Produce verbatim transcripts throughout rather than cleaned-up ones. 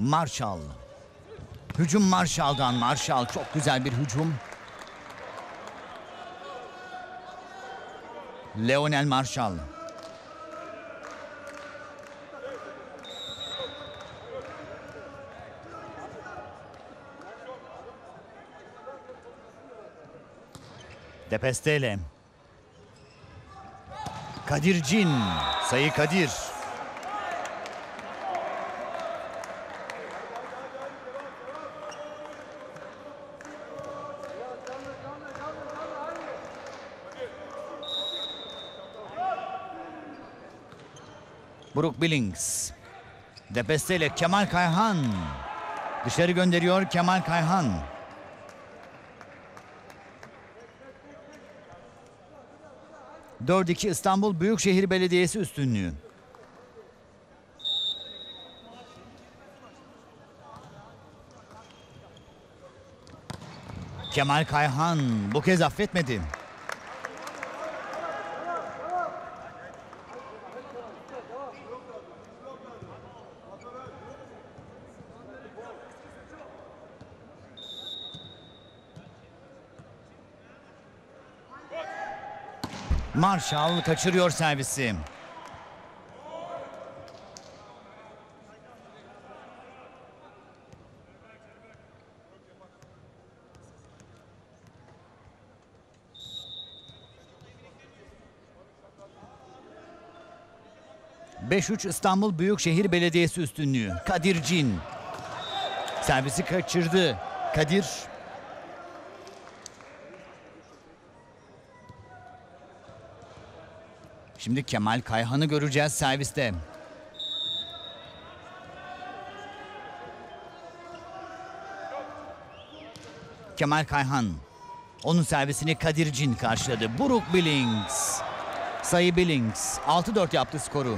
Marshall. Hücum Marshall'dan. Marshall çok güzel bir hücum. Leonel Marshall. Depestele. Kadir Cin. Sayı Kadir. Brook Billings. Depestele Kemal Kayhan. Dışarı gönderiyor Kemal Kayhan. dört iki İstanbul Büyükşehir Belediyesi üstünlüğü. Kemal Kayhan bu kez affetmedi. Marshall kaçırıyor servisi. beş üç İstanbul Büyükşehir Belediyesi üstünlüğü. Kadir Cin. Servisi kaçırdı. Kadir. Şimdi Kemal Kayhan'ı göreceğiz serviste. Kemal Kayhan. Onun servisini Kadir Cin karşıladı. Brook Billings. Sayı Billings. altı dört yaptı skoru.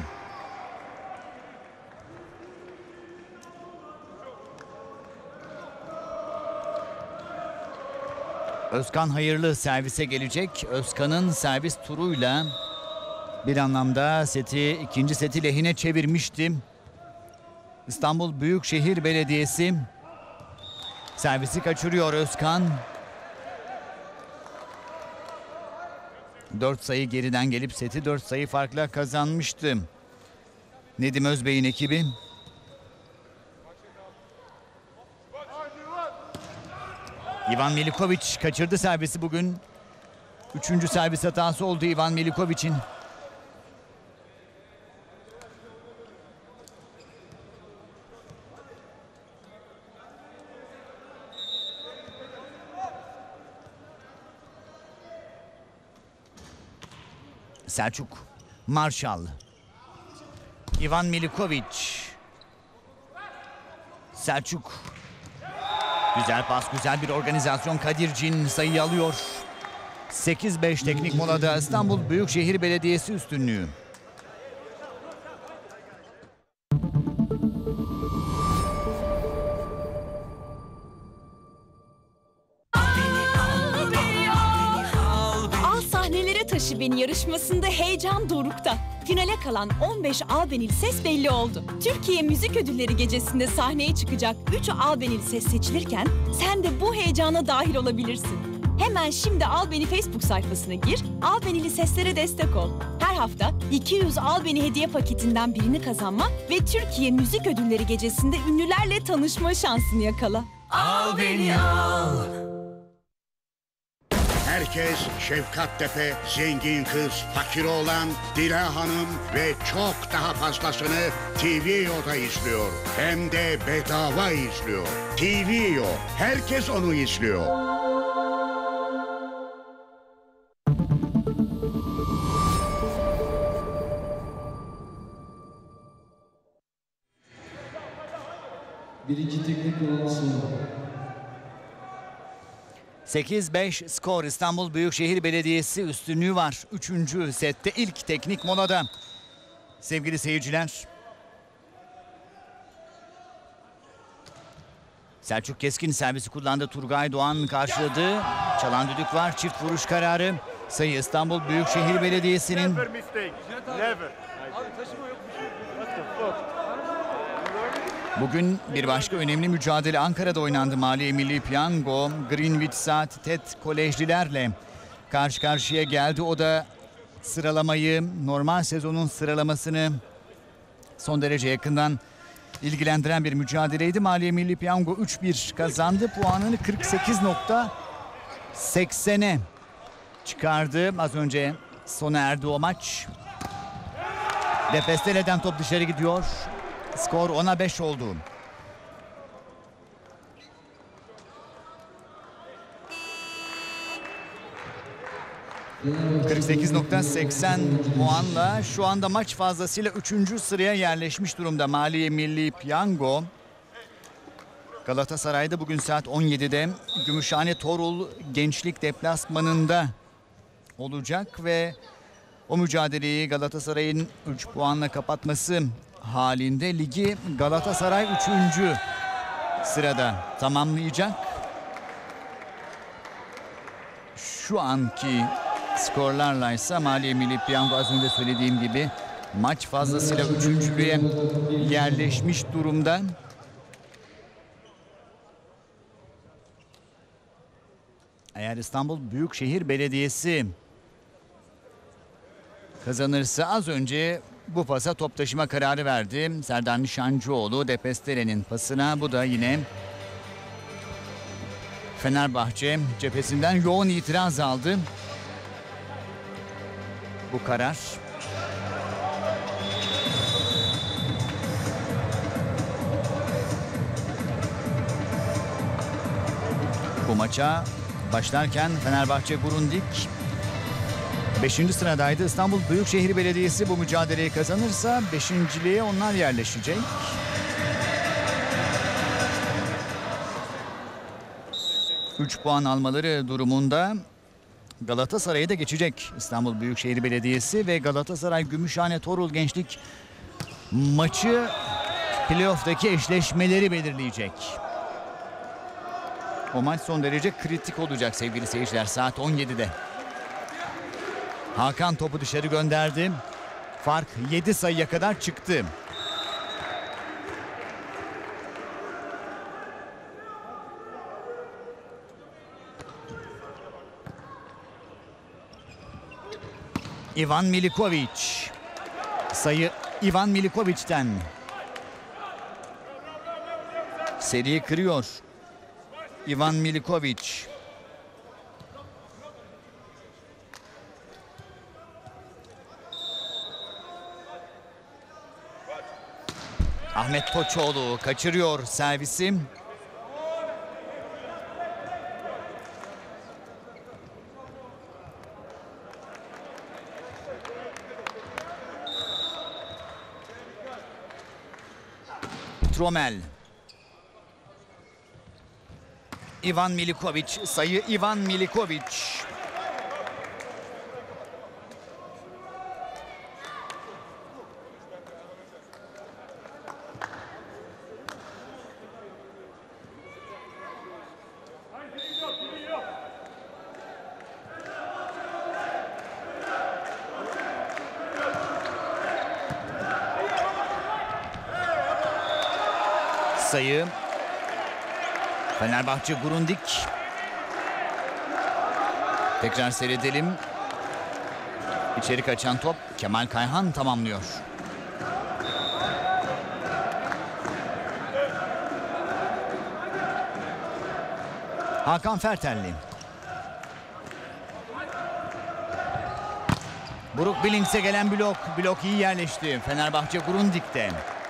Özkan Hayırlı servise gelecek. Özkan'ın servis turuyla bir anlamda seti, ikinci seti lehine çevirmişti. İstanbul Büyükşehir Belediyesi servisi kaçırıyor Özkan. dört sayı geriden gelip seti dört sayı farkla kazanmıştı Nedim Özbey'in ekibi. Ivan Milikovic kaçırdı servisi bugün. Üçüncü servis hatası oldu Ivan Milikovic'in. Selçuk. Marshall. Ivan Milikovic. Selçuk. Güzel pas, güzel bir organizasyon. Kadir Cin sayıyı alıyor. sekiz beş teknik molada İstanbul Büyükşehir Belediyesi üstünlüğü. Al sahnelere taşı beni yarışmasında heyecan dorukta. Finale kalan on beş albenili ses belli oldu. Türkiye Müzik Ödülleri gecesinde sahneye çıkacak üç albenili ses seçilirken sen de bu heyecana dahil olabilirsin. Hemen şimdi Albeni Facebook sayfasına gir, Albenili seslere destek ol. Her hafta iki yüz Albeni hediye paketinden birini kazanma ve Türkiye Müzik Ödülleri gecesinde ünlülerle tanışma şansını yakala. Albeni al. Herkes Şefkat Tepe, Zengin Kız, Fakir Oğlan, Dila Hanım ve çok daha fazlasını T V O'da izliyor. Hem de bedava izliyor. T V O, herkes onu izliyor. Birinci teknik olmasın. sekiz beş skor. İstanbul Büyükşehir Belediyesi üstünlüğü var. Üçüncü sette ilk teknik molada. Sevgili seyirciler. Selçuk Keskin servisi kullandı. Turgay Doğan karşıladı. Çalan düdük var. Çift vuruş kararı. Sayı İstanbul Büyükşehir Belediyesi'nin. Bugün bir başka önemli mücadele Ankara'da oynandı. Maliye Milli Piyango Greenwich Saat Ted Kolejlilerle karşı karşıya geldi. O da sıralamayı, normal sezonun sıralamasını son derece yakından ilgilendiren bir mücadeleydi. Maliye Milli Piyango üç bir kazandı. Puanını kırk sekiz nokta seksene çıkardı. Az önce sona erdi o maç. Defesteleden top dışarı gidiyor. Skor ona beş oldu. kırk sekiz nokta seksen puanla şu anda maç fazlasıyla üçüncü sıraya yerleşmiş durumda Maliye Milli Piyango. Galatasaray'da bugün saat on yedide Gümüşhane Torul Gençlik deplasmanında olacak ve o mücadeleyi Galatasaray'ın üç puanla kapatması halinde ligi Galatasaray üçüncü sırada tamamlayacak. Şu anki skorlarla ise Maliye Milli Piyango az önce söylediğim gibi maç fazlasıyla üçüncülüğe yerleşmiş durumda. Eğer İstanbul Büyükşehir Belediyesi kazanırsa az önce bu pasa top taşıma kararı verdi. Serdar Nişancıoğlu Depestere'nin pasına. Bu da yine Fenerbahçe cephesinden yoğun itiraz aldı. Bu karar bu maça başlarken Fenerbahçe Grundig beşinci sıradaydı. İstanbul Büyükşehir Belediyesi bu mücadeleyi kazanırsa beşinciliğe onlar yerleşecek. üç puan almaları durumunda Galatasaray'ı da geçecek İstanbul Büyükşehir Belediyesi ve Galatasaray Gümüşhane Torul Gençlik maçı playoff'taki eşleşmeleri belirleyecek. O maç son derece kritik olacak sevgili seyirciler saat on yedide. Hakan topu dışarı gönderdi. Fark yedi sayıya kadar çıktı. Ivan Milikovic. Sayı Ivan Milikovic'ten. Seriyi kırıyor. Ivan Milikovic. Ahmet Toçoğlu kaçırıyor servisi. Tromel. Ivan Milikovic, sayı Ivan Milikovic. Sayı Fenerbahçe Grundig. Tekrar seyredelim. İçeri kaçan top Kemal Kayhan tamamlıyor. Hakan Fertelli. Brook Billings'e gelen blok. Blok iyi yerleşti Fenerbahçe Grundig'de.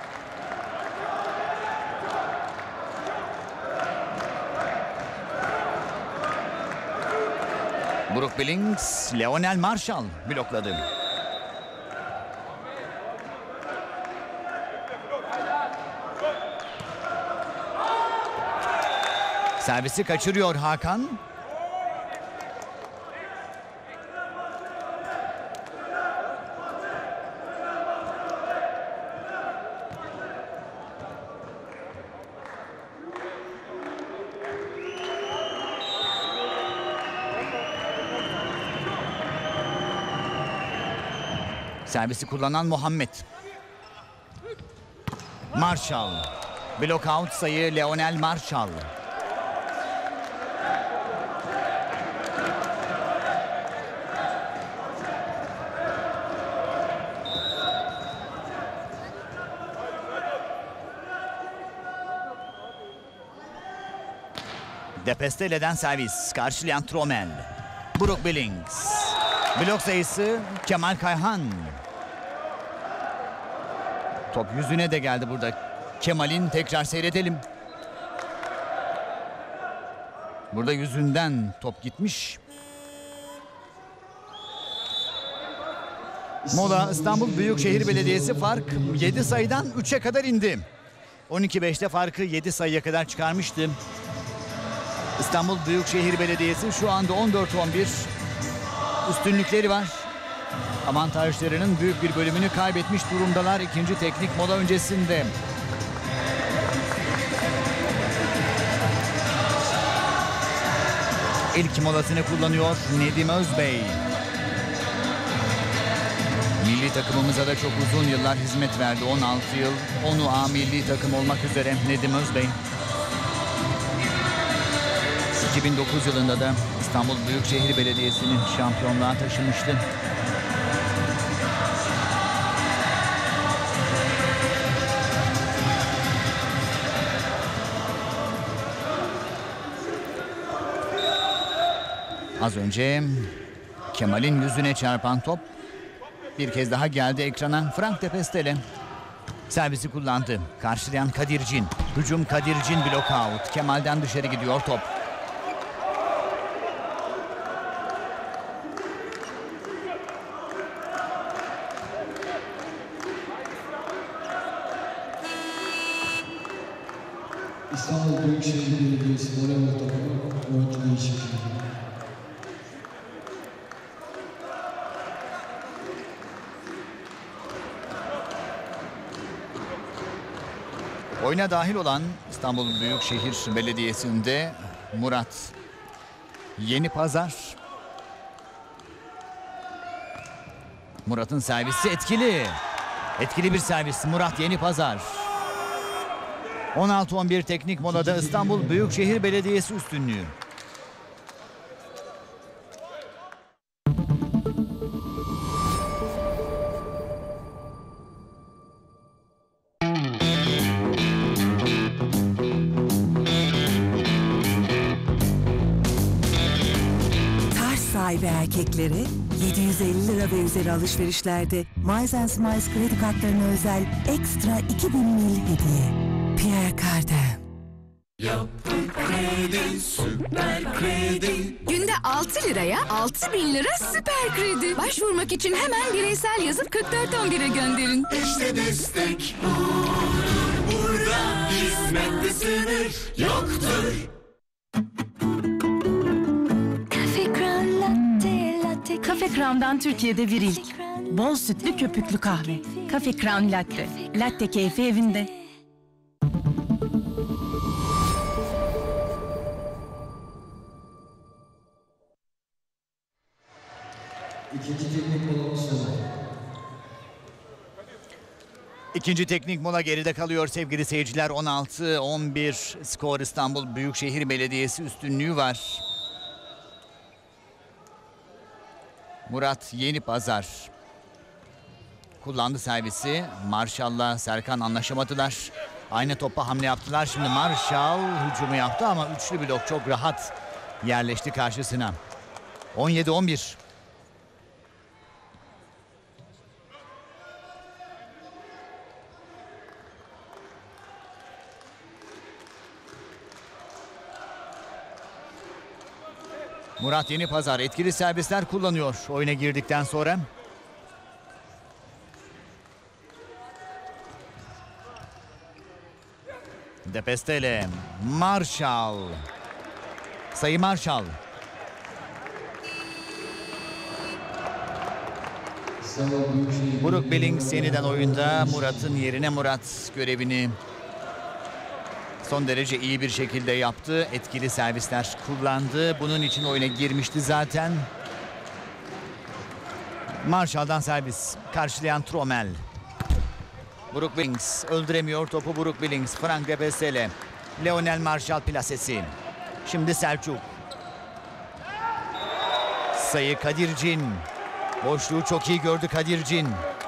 Brook Billings, Leonel Marshall blokladı. Servisi kaçırıyor Hakan. Servisi kullanan Muhammed. Marshall. Blokout sayı Leonel Marshall. De Pestele'den servis. Karşılayan Tromel. Brook Billings. Blok sayısı Kemal Kayhan. Top yüzüne de geldi burada. Kemal'in, tekrar seyredelim. Burada yüzünden top gitmiş. Mola. İstanbul Büyükşehir Belediyesi fark yedi sayıdan üçe kadar indi. on iki beşte farkı yedi sayıya kadar çıkarmıştı. İstanbul Büyükşehir Belediyesi şu anda on dört on bir üstünlükleri var. Avantajlarının büyük bir bölümünü kaybetmiş durumdalar ikinci teknik mola öncesinde. İlk molasını kullanıyor Nedim Özbey. Milli takımımıza da çok uzun yıllar hizmet verdi. on altı yıl onu A milli takım olmak üzere Nedim Özbey. iki bin dokuz yılında da İstanbul Büyükşehir Belediyesi'ni şampiyonluğa taşımıştı. Az önce Kemal'in yüzüne çarpan top bir kez daha geldi ekrana. Frank de Pestele servisi kullandı. Karşılayan Kadircin. Hücum Kadircin, blokout. Kemal'den dışarı gidiyor top. İstanbul Büyükşehir Belediyesi voleybol takımı oyuncu değişikliği. Oyuna dahil olan İstanbul Büyükşehir Belediyesi'nde Murat Yenipazar. Murat'ın servisi etkili. Etkili bir servis Murat Yenipazar. on altı on bir teknik molada İstanbul Büyükşehir Belediyesi üstünlüğü. Sahibi erkekleri yedi yüz elli lira ve üzeri alışverişlerde Miles and Smiles kredi kartlarına özel ekstra iki bin mil hediye. Pierre Cardin. Yapı Kredi, Süper Kredi. Günde altı liraya altı bin lira süper kredi. Başvurmak için hemen bireysel yazıp kırk dört on bire gönderin. İşte destek budur. Burada hizmette sınır yoktur. Cafe Crown'dan Türkiye'de bir ilk. Bol sütlü köpüklü kahve. Cafe Crown Latte. Latte keyfi evinde. İkinci teknik molamız sona. İkinci teknik mola geride kalıyor sevgili seyirciler. on altı on bir skor, İstanbul Büyükşehir Belediyesi üstünlüğü var. Murat Yenipazar kullandı servisi. Marshall'la Serkan anlaşamadılar. Aynı topa hamle yaptılar. Şimdi Marshall hücumu yaptı ama üçlü blok çok rahat yerleşti karşısına. on yedi on bir. Murat Yenipazar etkili servisler kullanıyor oyuna girdikten sonra. De Pestele, Marshall. Sayı Marshall. Brook Billings yeniden oyunda. Murat'ın yerine Murat görevini son derece iyi bir şekilde yaptı. Etkili servisler kullandı. Bunun için oyuna girmişti zaten. Marshall'dan servis. Karşılayan Tromel. Brook Billings öldüremiyor topu. Brook Billings, Frank De Pestel, Lionel Marshall plasesi. Şimdi Selçuk. Sayı Kadircin. Boşluğu çok iyi gördü Kadircin.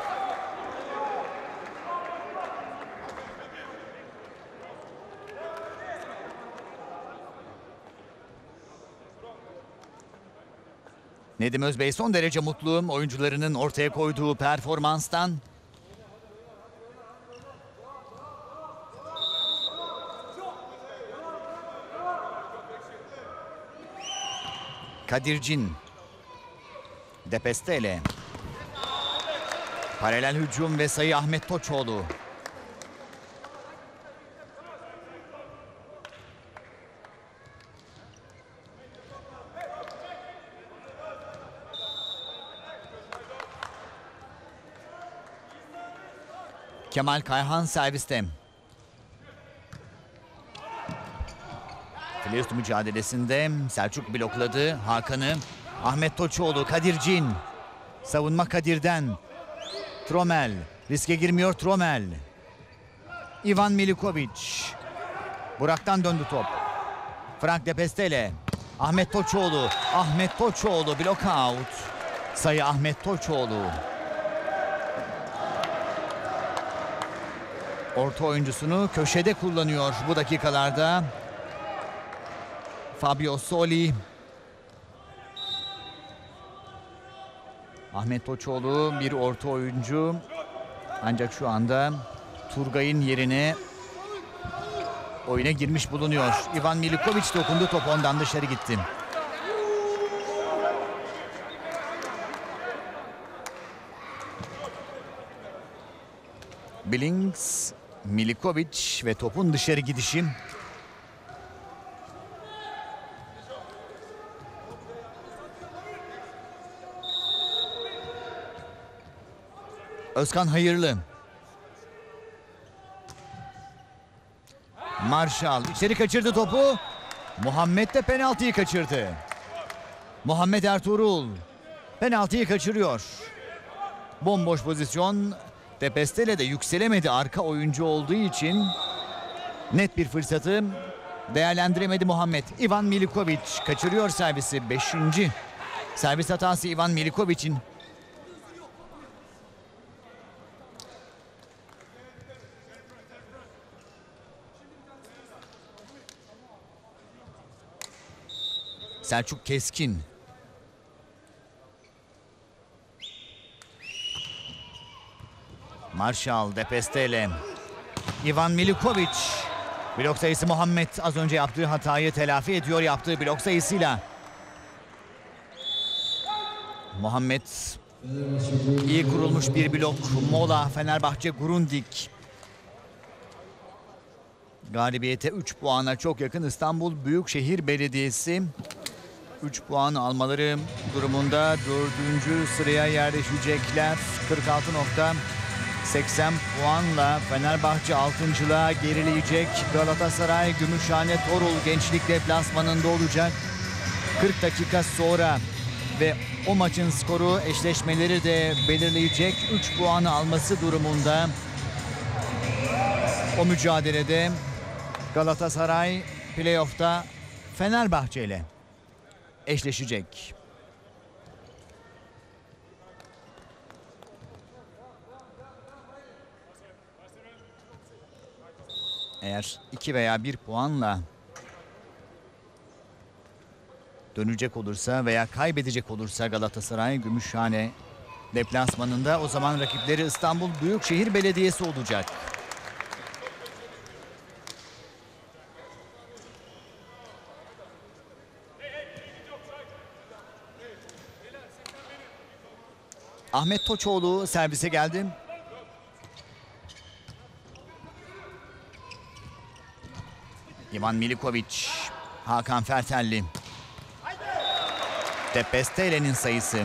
Nedim Özbey son derece mutlu oyuncularının ortaya koyduğu performanstan. Kadircin. De Pestel. Paralel hücum ve sayı Ahmet Toçoğlu. Kemal Kayhan serviste. Filius mücadelesinde Selçuk blokladı Hakan'ı. Ahmet Toçoğlu, Kadircin. Savunma Kadir'den. Tromel. Riske girmiyor Tromel. Ivan Milikovic. Burak'tan döndü top. Frank De Pestel. Ahmet Toçoğlu. Ahmet Toçoğlu block out. Sayı Ahmet Toçoğlu. Orta oyuncusunu köşede kullanıyor bu dakikalarda. Fabio Soli. Ahmet Toçoğlu bir orta oyuncu. Ancak şu anda Turgay'ın yerine oyuna girmiş bulunuyor. Ivan Milikovic dokundu, top ondan dışarı gitti. Billings, Milikovic ve topun dışarı gidişi. Özkan Hayırlı. Marshall içeri kaçırdı topu. Muhammed de penaltıyı kaçırdı. Muhammed Ertuğrul penaltıyı kaçırıyor. Bomboş pozisyon. De Pestel de yükselemedi, arka oyuncu olduğu için net bir fırsatı değerlendiremedi Muhammed. Ivan Milikovic kaçırıyor servisi. Beşinci servis hatası Ivan Milikovic'in. Selçuk Keskin. Marshall, De Pestel, Ivan Milikovic. Blok sayısı Muhammed az önce yaptığı hatayı telafi ediyor yaptığı blok sayısıyla. Muhammed iyi kurulmuş bir blok. Mola, Fenerbahçe, Grundig. Galibiyete üç puana çok yakın İstanbul Büyükşehir Belediyesi. üç puan almaları durumunda dördüncü sıraya yerleşecekler. kırk altı nokta seksen puanla Fenerbahçe altıncılığa gerileyecek. Galatasaray Gümüşhane Torul Gençlik deplasmanında olacak. kırk dakika sonra ve o maçın skoru eşleşmeleri de belirleyecek. üç puanı alması durumunda o mücadelede Galatasaray playoff'ta Fenerbahçe ile eşleşecek. Eğer iki veya bir puanla dönecek olursa veya kaybedecek olursa Galatasaray Gümüşhane deplasmanında, o zaman rakipleri İstanbul Büyükşehir Belediyesi olacak. Ahmet Toçoğlu servise geldi. Ivan Milikovic, Hakan Fertelli. De Pestel'in sayısı.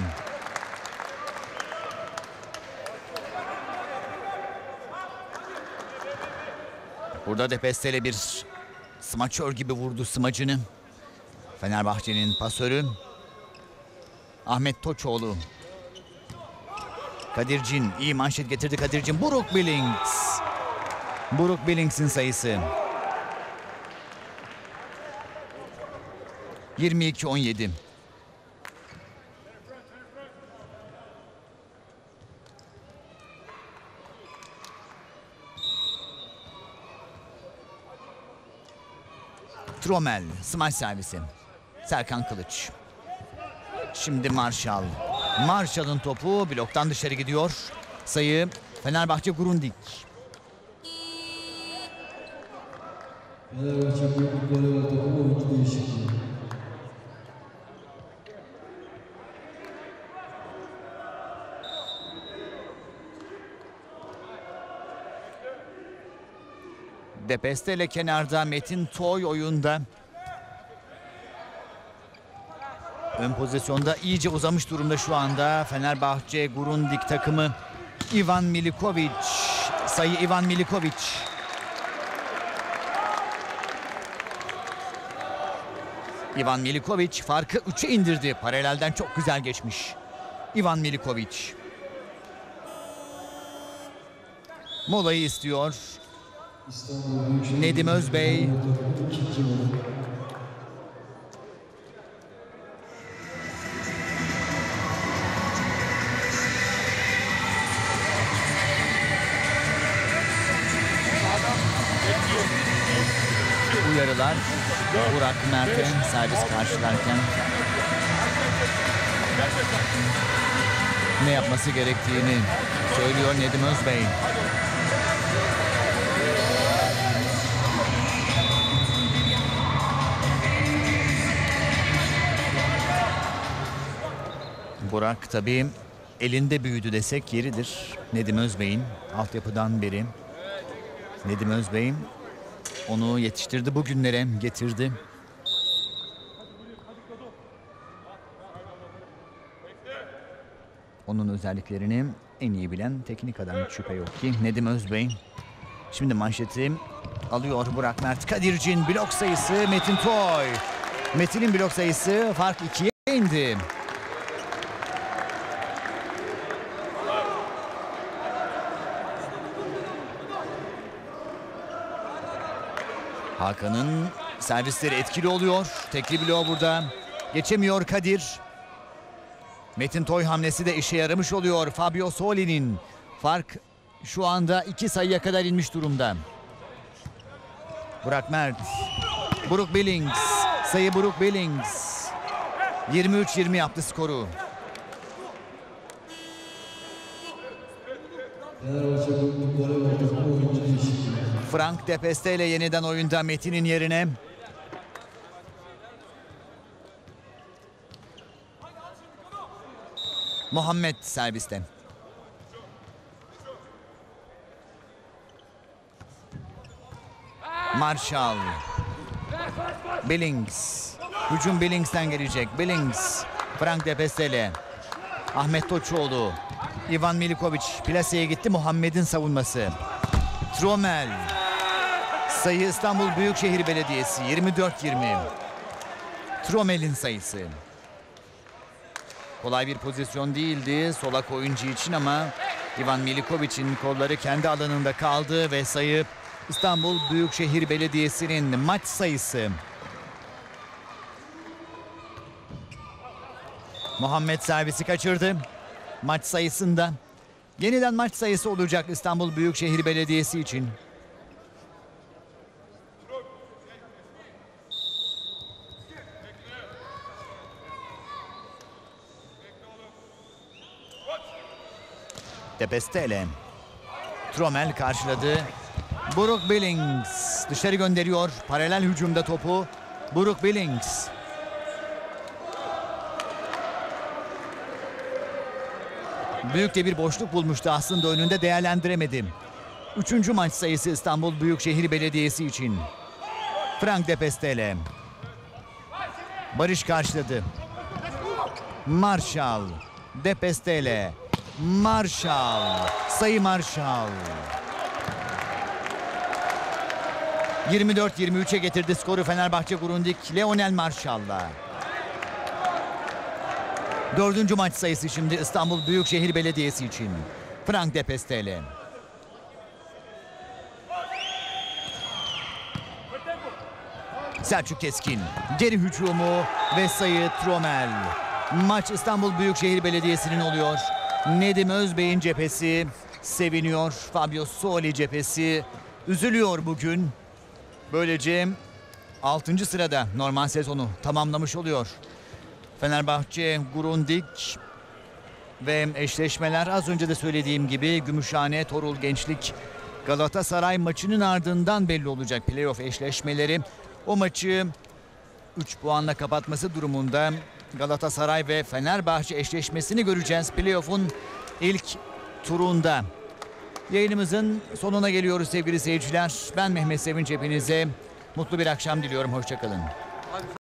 Burada De Pestel'e bir smaçör gibi vurdu smacını. Fenerbahçe'nin pasörü Ahmet Toçoğlu. Kadircin iyi manşet getirdi Kadircin. Brook Billings. Brook Billings'in sayısı. yirmi iki on yedi. Tromel, smaç servisi. Serkan Kılıç. Şimdi Marshall. Marshall'ın topu bloktan dışarı gidiyor. Sayı Fenerbahçe Grundig. Fenerbahçe Büyük Voleybol Takımı oyuncu değişikliği. Depeste ile kenarda Metin Toy oyunda. Ön pozisyonda iyice uzamış durumda şu anda Fenerbahçe Grundig takımı. Ivan Milikovic. Sayı Ivan Milikovic. Ivan Milikovic farkı üçe indirdi. Paralelden çok güzel geçmiş. Ivan Milikovic. Molayı istiyor. Nedim Özbey. Uyarılar Burak Mert'e servis karşılarken ne yapması gerektiğini söylüyor Nedim Özbey. Burak tabii elinde büyüdü desek yeridir. Nedim Özbey'in altyapıdan beri. Nedim Özbey onu yetiştirdi, bugünlere getirdi. Onun özelliklerini en iyi bilen teknik adam, şüphe yok ki Nedim Özbey. Şimdi manşeti alıyor Burak Mert. Kadircin blok sayısı Metin Toy. Metin'in blok sayısı fark ikiye indi. Hakan'ın servisleri etkili oluyor. Tekli bloğu burada. Geçemiyor Kadir. Metin Toy hamlesi de işe yaramış oluyor. Fabio Soli'nin fark şu anda iki sayıya kadar inmiş durumda. Burak Mert. Brook Billings. Sayı Brook Billings. yirmi üç yirmi yaptı skoru. Fenerbahçe Büyük Voleybol Takımı oyuncu değişikliği. Frank Depeste ile yeniden oyunda Metin'in yerine. Muhammed serviste. Marshall. Billings. Hücum Billings'ten gelecek. Billings. Frank Depeste ile. Ahmet Toçoğlu. Ivan Milikovic plaseye gitti. Muhammed'in savunması. Tromel. Sayı İstanbul Büyükşehir Belediyesi yirmi dört yirmi. Tromel'in sayısı. Kolay bir pozisyon değildi solak oyuncu için ama Ivan Milikovic'in kolları kendi alanında kaldı ve sayı İstanbul Büyükşehir Belediyesi'nin maç sayısı. Muhammed servisi kaçırdı. Maç sayısında yeniden maç sayısı olacak İstanbul Büyükşehir Belediyesi için. Depestele. Tromel karşıladı. Brook Billings dışarı gönderiyor. Paralel hücumda topu. Brook Billings. Büyük de bir boşluk bulmuştu aslında, önünde değerlendiremedim. Üçüncü maç sayısı İstanbul Büyükşehir Belediyesi için. Frank Depestele. Barış karşıladı. Marshall. Depestele. Marshall. Sayı Marshall. yirmi dört yirmi üçe getirdi skoru Fenerbahçe Grundig Leonel Marshall'la. Dördüncü maç sayısı şimdi İstanbul Büyükşehir Belediyesi için. Frank Depestele. Selçuk Keskin. Geri hücumu ve sayı Tromel. Maç İstanbul Büyükşehir Belediyesi'nin oluyor. Nedim Özbey'in cephesi seviniyor. Fabio Soli cephesi üzülüyor bugün. Böylece altıncı sırada normal sezonu tamamlamış oluyor. Fenerbahçe, Grundig ve eşleşmeler az önce de söylediğim gibi Gümüşhane, Torul Gençlik, Galatasaray maçının ardından belli olacak playoff eşleşmeleri. O maçı üç puanla kapatması durumunda Galatasaray ve Fenerbahçe eşleşmesini göreceğiz playoff'un ilk turunda. Yayınımızın sonuna geliyoruz sevgili seyirciler. Ben Mehmet Sevinç, hepinize mutlu bir akşam diliyorum. Hoşça kalın.